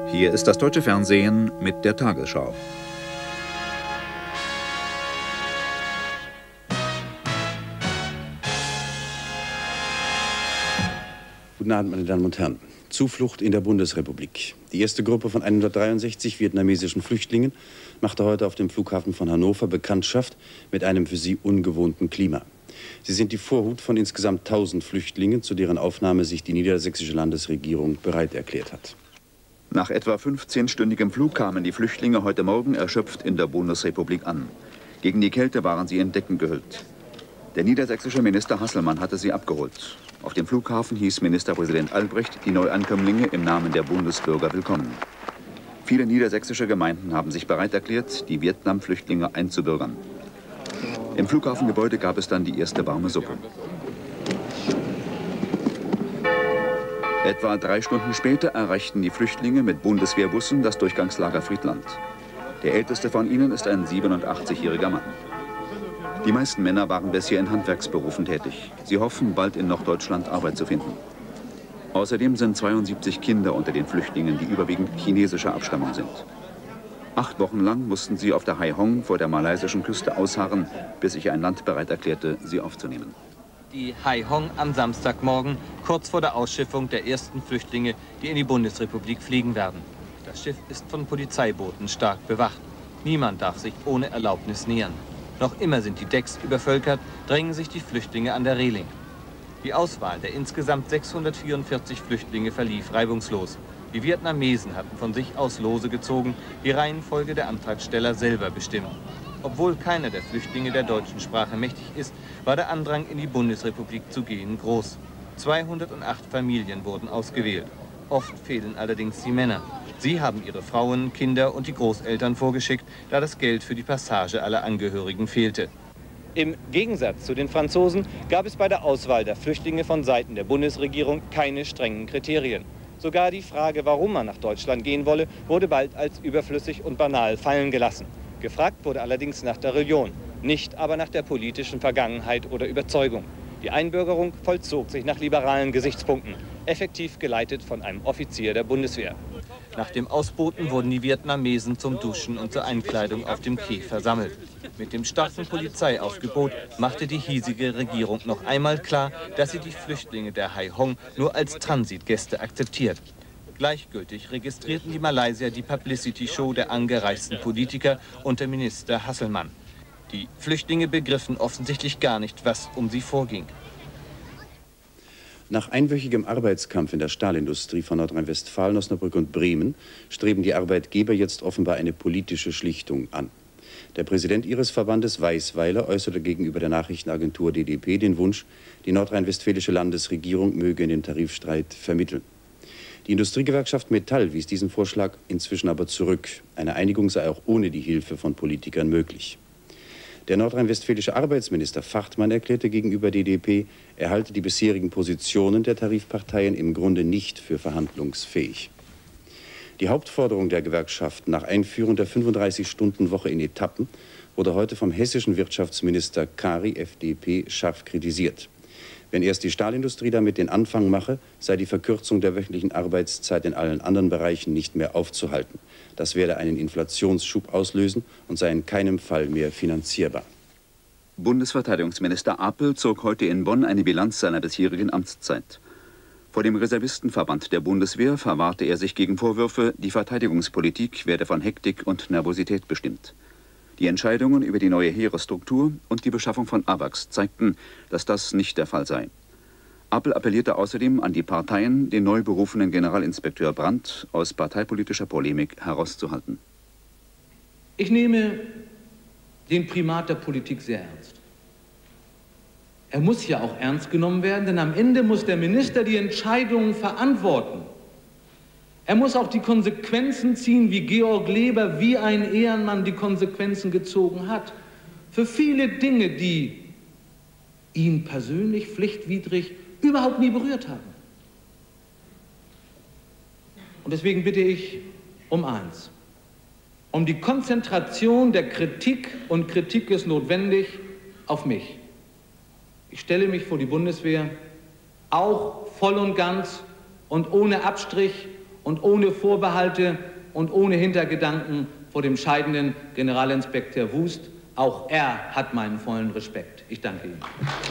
Hier ist das deutsche Fernsehen mit der Tagesschau. Guten Abend, meine Damen und Herren. Zuflucht in der Bundesrepublik. Die erste Gruppe von 163 vietnamesischen Flüchtlingen machte heute auf dem Flughafen von Hannover Bekanntschaft mit einem für sie ungewohnten Klima. Sie sind die Vorhut von insgesamt 1000 Flüchtlingen, zu deren Aufnahme sich die niedersächsische Landesregierung bereit erklärt hat. Nach etwa 15-stündigem Flug kamen die Flüchtlinge heute Morgen erschöpft in der Bundesrepublik an. Gegen die Kälte waren sie in Decken gehüllt. Der niedersächsische Minister Hasselmann hatte sie abgeholt. Auf dem Flughafen hieß Ministerpräsident Albrecht die Neuankömmlinge im Namen der Bundesbürger willkommen. Viele niedersächsische Gemeinden haben sich bereit erklärt, die Vietnam-Flüchtlinge einzubürgern. Im Flughafengebäude gab es dann die erste warme Suppe. Etwa 3 Stunden später erreichten die Flüchtlinge mit Bundeswehrbussen das Durchgangslager Friedland. Der älteste von ihnen ist ein 87-jähriger Mann. Die meisten Männer waren bisher in Handwerksberufen tätig. Sie hoffen, bald in Norddeutschland Arbeit zu finden. Außerdem sind 72 Kinder unter den Flüchtlingen, die überwiegend chinesischer Abstammung sind. 8 Wochen lang mussten sie auf der Hai Hong vor der malaysischen Küste ausharren, bis sich ein Land bereit erklärte, sie aufzunehmen. Die Hai Hong am Samstagmorgen, kurz vor der Ausschiffung der ersten Flüchtlinge, die in die Bundesrepublik fliegen werden. Das Schiff ist von Polizeibooten stark bewacht. Niemand darf sich ohne Erlaubnis nähern. Noch immer sind die Decks übervölkert, drängen sich die Flüchtlinge an der Reling. Die Auswahl der insgesamt 644 Flüchtlinge verlief reibungslos. Die Vietnamesen hatten von sich aus Lose gezogen, die Reihenfolge der Antragsteller selber bestimmt. Obwohl keiner der Flüchtlinge der deutschen Sprache mächtig ist, war der Andrang in die Bundesrepublik zu gehen groß. 208 Familien wurden ausgewählt. Oft fehlen allerdings die Männer. Sie haben ihre Frauen, Kinder und die Großeltern vorgeschickt, da das Geld für die Passage aller Angehörigen fehlte. Im Gegensatz zu den Franzosen gab es bei der Auswahl der Flüchtlinge von Seiten der Bundesregierung keine strengen Kriterien. Sogar die Frage, warum man nach Deutschland gehen wolle, wurde bald als überflüssig und banal fallen gelassen. Gefragt wurde allerdings nach der Religion, nicht aber nach der politischen Vergangenheit oder Überzeugung. Die Einbürgerung vollzog sich nach liberalen Gesichtspunkten, effektiv geleitet von einem Offizier der Bundeswehr. Nach dem Ausboten wurden die Vietnamesen zum Duschen und zur Einkleidung auf dem Quai versammelt. Mit dem starken Polizeiaufgebot machte die hiesige Regierung noch einmal klar, dass sie die Flüchtlinge der Hai Hong nur als Transitgäste akzeptiert. Gleichgültig registrierten die Malaysier die Publicity-Show der angereisten Politiker unter Minister Hasselmann. Die Flüchtlinge begriffen offensichtlich gar nicht, was um sie vorging. Nach einwöchigem Arbeitskampf in der Stahlindustrie von Nordrhein-Westfalen, Osnabrück und Bremen streben die Arbeitgeber jetzt offenbar eine politische Schlichtung an. Der Präsident ihres Verbandes, Weisweiler, äußerte gegenüber der Nachrichtenagentur DDP den Wunsch, die nordrhein-westfälische Landesregierung möge in den Tarifstreit vermitteln. Die Industriegewerkschaft Metall wies diesen Vorschlag inzwischen aber zurück. Eine Einigung sei auch ohne die Hilfe von Politikern möglich. Der nordrhein-westfälische Arbeitsminister Fachtmann erklärte gegenüber DDP, er halte die bisherigen Positionen der Tarifparteien im Grunde nicht für verhandlungsfähig. Die Hauptforderung der Gewerkschaft nach Einführung der 35-Stunden-Woche in Etappen wurde heute vom hessischen Wirtschaftsminister Kari, FDP, scharf kritisiert. Wenn erst die Stahlindustrie damit den Anfang mache, sei die Verkürzung der wöchentlichen Arbeitszeit in allen anderen Bereichen nicht mehr aufzuhalten. Das werde einen Inflationsschub auslösen und sei in keinem Fall mehr finanzierbar. Bundesverteidigungsminister Apel zog heute in Bonn eine Bilanz seiner bisherigen Amtszeit. Vor dem Reservistenverband der Bundeswehr verwahrte er sich gegen Vorwürfe, die Verteidigungspolitik werde von Hektik und Nervosität bestimmt. Die Entscheidungen über die neue Heeresstruktur und die Beschaffung von AWACS zeigten, dass das nicht der Fall sei. Apel appellierte außerdem an die Parteien, den neu berufenen Generalinspekteur Brandt aus parteipolitischer Polemik herauszuhalten. Ich nehme den Primat der Politik sehr ernst. Er muss ja auch ernst genommen werden, denn am Ende muss der Minister die Entscheidungen verantworten. Er muss auch die Konsequenzen ziehen, wie Georg Leber, wie ein Ehrenmann die Konsequenzen gezogen hat. Für viele Dinge, die ihn persönlich pflichtwidrig überhaupt nie berührt haben. Und deswegen bitte ich um eins, um die Konzentration der Kritik, und Kritik ist notwendig, auf mich. Ich stelle mich vor die Bundeswehr, auch voll und ganz und ohne Abstrich und ohne Vorbehalte und ohne Hintergedanken vor dem scheidenden Generalinspekteur Wust. Auch er hat meinen vollen Respekt. Ich danke Ihnen.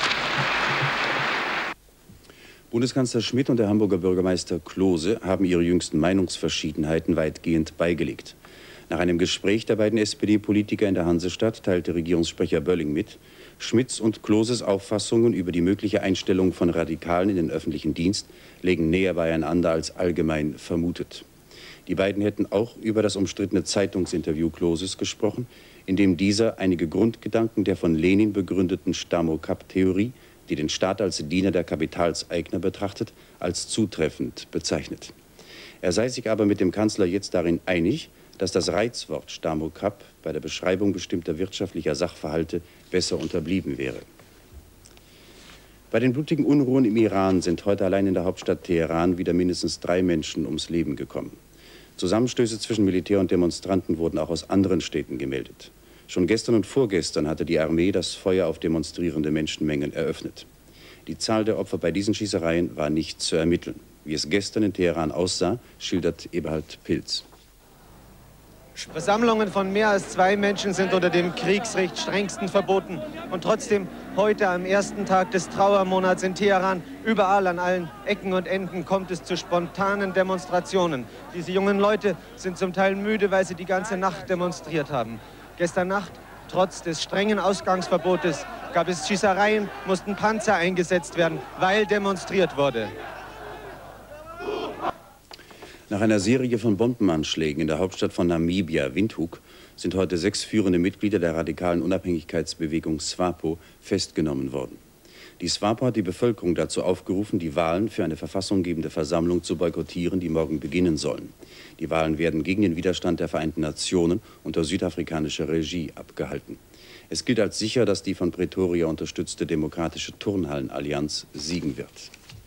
Bundeskanzler Schmidt und der Hamburger Bürgermeister Klose haben ihre jüngsten Meinungsverschiedenheiten weitgehend beigelegt. Nach einem Gespräch der beiden SPD-Politiker in der Hansestadt teilte Regierungssprecher Bölling mit, Schmidts und Kloses Auffassungen über die mögliche Einstellung von Radikalen in den öffentlichen Dienst legen näher beieinander als allgemein vermutet. Die beiden hätten auch über das umstrittene Zeitungsinterview Kloses gesprochen, in dem dieser einige Grundgedanken der von Lenin begründeten Stamokap-Theorie, die den Staat als Diener der Kapitalseigner betrachtet, als zutreffend bezeichnet. Er sei sich aber mit dem Kanzler jetzt darin einig, dass das Reizwort Stamokap bei der Beschreibung bestimmter wirtschaftlicher Sachverhalte besser unterblieben wäre. Bei den blutigen Unruhen im Iran sind heute allein in der Hauptstadt Teheran wieder mindestens 3 Menschen ums Leben gekommen. Zusammenstöße zwischen Militär und Demonstranten wurden auch aus anderen Städten gemeldet. Schon gestern und vorgestern hatte die Armee das Feuer auf demonstrierende Menschenmengen eröffnet. Die Zahl der Opfer bei diesen Schießereien war nicht zu ermitteln. Wie es gestern in Teheran aussah, schildert Eberhard Pilz. Versammlungen von mehr als 2 Menschen sind unter dem Kriegsrecht strengsten verboten. Und trotzdem, heute am ersten Tag des Trauermonats in Teheran, überall an allen Ecken und Enden kommt es zu spontanen Demonstrationen. Diese jungen Leute sind zum Teil müde, weil sie die ganze Nacht demonstriert haben. Gestern Nacht, trotz des strengen Ausgangsverbotes, gab es Schießereien, mussten Panzer eingesetzt werden, weil demonstriert wurde. Nach einer Serie von Bombenanschlägen in der Hauptstadt von Namibia, Windhoek, sind heute 6 führende Mitglieder der radikalen Unabhängigkeitsbewegung SWAPO festgenommen worden. Die SWAPO hat die Bevölkerung dazu aufgerufen, die Wahlen für eine verfassunggebende Versammlung zu boykottieren, die morgen beginnen sollen. Die Wahlen werden gegen den Widerstand der Vereinten Nationen unter südafrikanischer Regie abgehalten. Es gilt als sicher, dass die von Pretoria unterstützte Demokratische Turnhallenallianz siegen wird.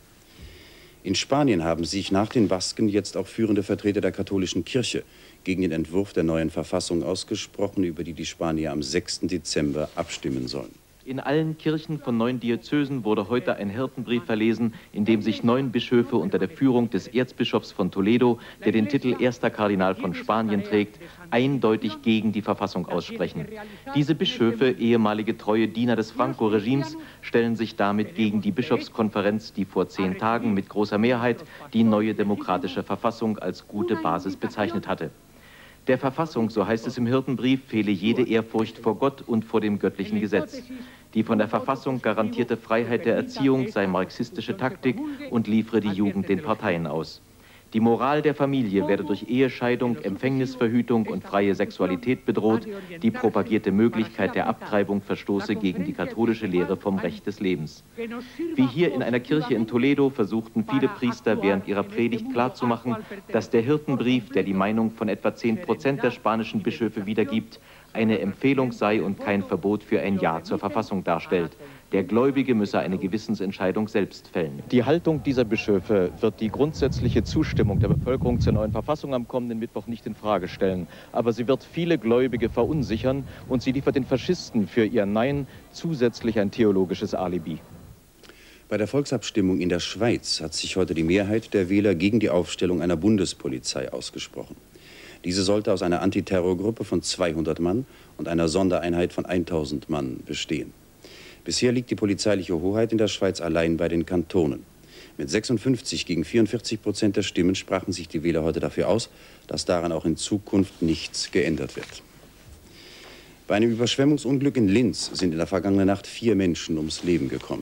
In Spanien haben sich nach den Basken jetzt auch führende Vertreter der katholischen Kirche gegen den Entwurf der neuen Verfassung ausgesprochen, über die die Spanier am 6. Dezember abstimmen sollen. In allen Kirchen von 9 Diözesen wurde heute ein Hirtenbrief verlesen, in dem sich 9 Bischöfe unter der Führung des Erzbischofs von Toledo, der den Titel Erster Kardinal von Spanien trägt, eindeutig gegen die Verfassung aussprechen. Diese Bischöfe, ehemalige treue Diener des Franco-Regimes, stellen sich damit gegen die Bischofskonferenz, die vor 10 Tagen mit großer Mehrheit die neue demokratische Verfassung als gute Basis bezeichnet hatte. Der Verfassung, so heißt es im Hirtenbrief, fehle jede Ehrfurcht vor Gott und vor dem göttlichen Gesetz. Die von der Verfassung garantierte Freiheit der Erziehung sei marxistische Taktik und liefere die Jugend den Parteien aus. Die Moral der Familie werde durch Ehescheidung, Empfängnisverhütung und freie Sexualität bedroht. Die propagierte Möglichkeit der Abtreibung verstoße gegen die katholische Lehre vom Recht des Lebens. Wie hier in einer Kirche in Toledo versuchten viele Priester während ihrer Predigt klarzumachen, dass der Hirtenbrief, der die Meinung von etwa 10% der spanischen Bischöfe wiedergibt, eine Empfehlung sei und kein Verbot für ein Ja zur Verfassung darstellt. Der Gläubige müsse eine Gewissensentscheidung selbst fällen. Die Haltung dieser Bischöfe wird die grundsätzliche Zustimmung der Bevölkerung zur neuen Verfassung am kommenden Mittwoch nicht in Frage stellen. Aber sie wird viele Gläubige verunsichern und sie liefert den Faschisten für ihr Nein zusätzlich ein theologisches Alibi. Bei der Volksabstimmung in der Schweiz hat sich heute die Mehrheit der Wähler gegen die Aufstellung einer Bundespolizei ausgesprochen. Diese sollte aus einer Antiterrorgruppe von 200 Mann und einer Sondereinheit von 1000 Mann bestehen. Bisher liegt die polizeiliche Hoheit in der Schweiz allein bei den Kantonen. Mit 56 gegen 44% der Stimmen sprachen sich die Wähler heute dafür aus, dass daran auch in Zukunft nichts geändert wird. Bei einem Überschwemmungsunglück in Linz sind in der vergangenen Nacht 4 Menschen ums Leben gekommen.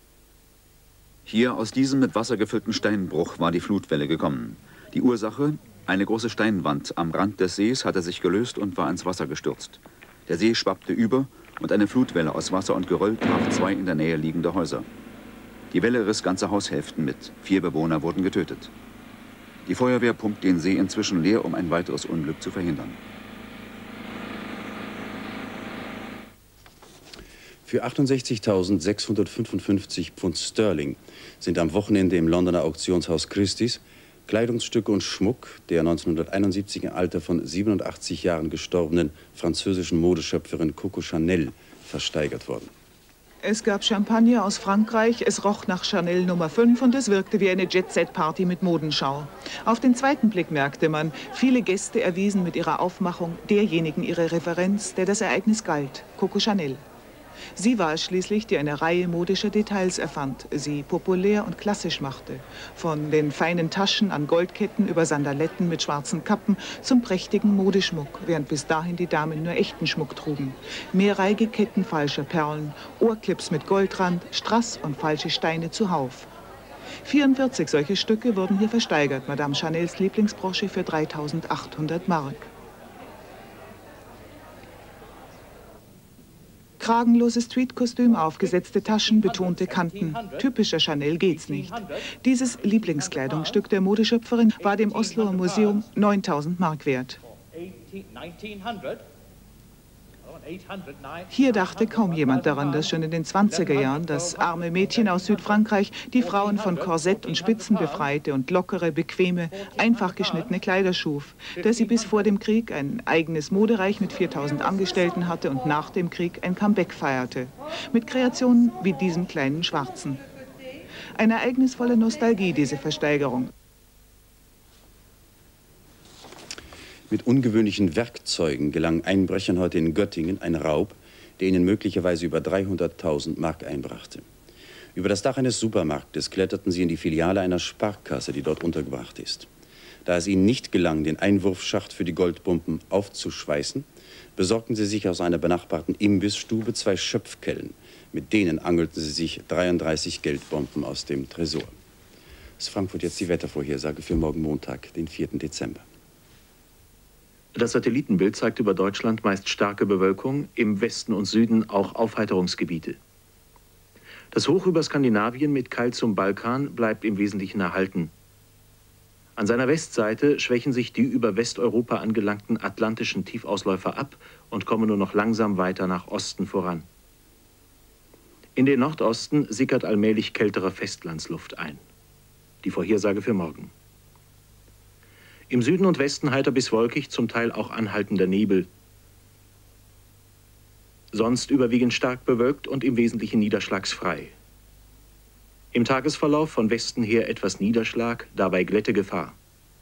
Hier aus diesem mit Wasser gefüllten Steinbruch war die Flutwelle gekommen. Die Ursache? Eine große Steinwand am Rand des Sees hatte sich gelöst und war ins Wasser gestürzt. Der See schwappte über und eine Flutwelle aus Wasser und Geröll traf 2 in der Nähe liegende Häuser. Die Welle riss ganze Haushälften mit. 4 Bewohner wurden getötet. Die Feuerwehr pumpt den See inzwischen leer, um ein weiteres Unglück zu verhindern. Für 68.655 Pfund Sterling sind am Wochenende im Londoner Auktionshaus Christie's Kleidungsstücke und Schmuck der 1971 im Alter von 87 Jahren gestorbenen französischen Modeschöpferin Coco Chanel versteigert worden. Es gab Champagner aus Frankreich, es roch nach Chanel Nummer 5 und es wirkte wie eine Jet-Set-Party mit Modenschau. Auf den zweiten Blick merkte man, viele Gäste erwiesen mit ihrer Aufmachung derjenigen ihre Referenz, der das Ereignis galt, Coco Chanel. Sie war es schließlich, die eine Reihe modischer Details erfand, sie populär und klassisch machte. Von den feinen Taschen an Goldketten über Sandaletten mit schwarzen Kappen zum prächtigen Modeschmuck, während bis dahin die Damen nur echten Schmuck trugen. Mehrreihige Ketten falscher Perlen, Ohrclips mit Goldrand, Strass und falsche Steine zuhauf. 44 solche Stücke wurden hier versteigert, Madame Chanels Lieblingsbrosche für 3.800 Mark. Kragenloses Tweedkostüm, aufgesetzte Taschen, betonte Kanten. Typischer Chanel geht's nicht. Dieses Lieblingskleidungsstück der Modeschöpferin war dem Osloer Museum 9.000 Mark wert. Hier dachte kaum jemand daran, dass schon in den 20er Jahren das arme Mädchen aus Südfrankreich die Frauen von Korsett und Spitzen befreite und lockere, bequeme, einfach geschnittene Kleider schuf, dass sie bis vor dem Krieg ein eigenes Modereich mit 4.000 Angestellten hatte und nach dem Krieg ein Comeback feierte. Mit Kreationen wie diesem kleinen Schwarzen. Eine ereignisvolle Nostalgie, diese Versteigerung. Mit ungewöhnlichen Werkzeugen gelang Einbrechern heute in Göttingen ein Raub, der ihnen möglicherweise über 300.000 Mark einbrachte. Über das Dach eines Supermarktes kletterten sie in die Filiale einer Sparkasse, die dort untergebracht ist. Da es ihnen nicht gelang, den Einwurfschacht für die Goldbomben aufzuschweißen, besorgten sie sich aus einer benachbarten Imbissstube 2 Schöpfkellen. Mit denen angelten sie sich 33 Geldbomben aus dem Tresor. Aus Frankfurt jetzt die Wettervorhersage für morgen Montag, den 4. Dezember. Das Satellitenbild zeigt über Deutschland meist starke Bewölkung, im Westen und Süden auch Aufheiterungsgebiete. Das Hoch über Skandinavien mit Keil zum Balkan bleibt im Wesentlichen erhalten. An seiner Westseite schwächen sich die über Westeuropa angelangten atlantischen Tiefausläufer ab und kommen nur noch langsam weiter nach Osten voran. In den Nordosten sickert allmählich kältere Festlandsluft ein. Die Vorhersage für morgen. Im Süden und Westen heiter bis wolkig, zum Teil auch anhaltender Nebel. Sonst überwiegend stark bewölkt und im Wesentlichen niederschlagsfrei. Im Tagesverlauf von Westen her etwas Niederschlag, dabei Glättegefahr.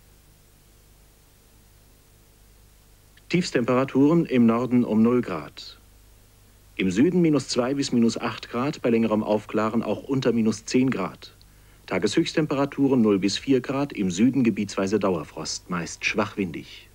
Tiefstemperaturen im Norden um 0 Grad. Im Süden -2 bis -8 Grad, bei längerem Aufklaren auch unter -10 Grad. Tageshöchsttemperaturen 0 bis 4 Grad, im Süden gebietsweise Dauerfrost, meist schwach windig.